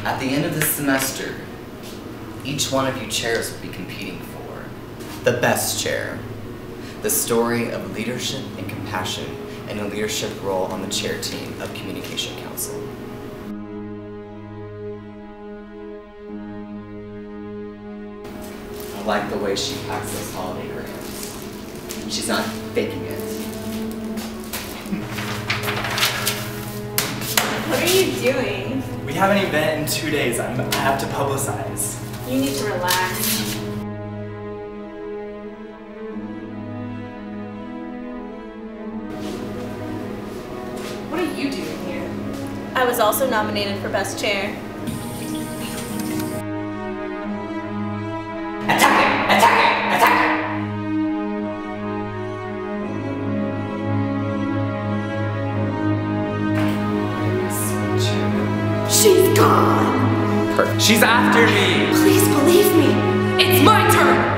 At the end of this semester, each one of you chairs will be competing for the best chair, the story of leadership and compassion in a leadership role on the chair team of Communication Council. I like the way she packs those holiday grams. She's not faking it. What are you doing? We have an event in 2 days. I have to publicize. You need to relax. What are you doing here? I was also nominated for Best Chair. Attack it! Attack it! Attack it! She's gone! Perfect. She's after me! Please believe me. It's my turn!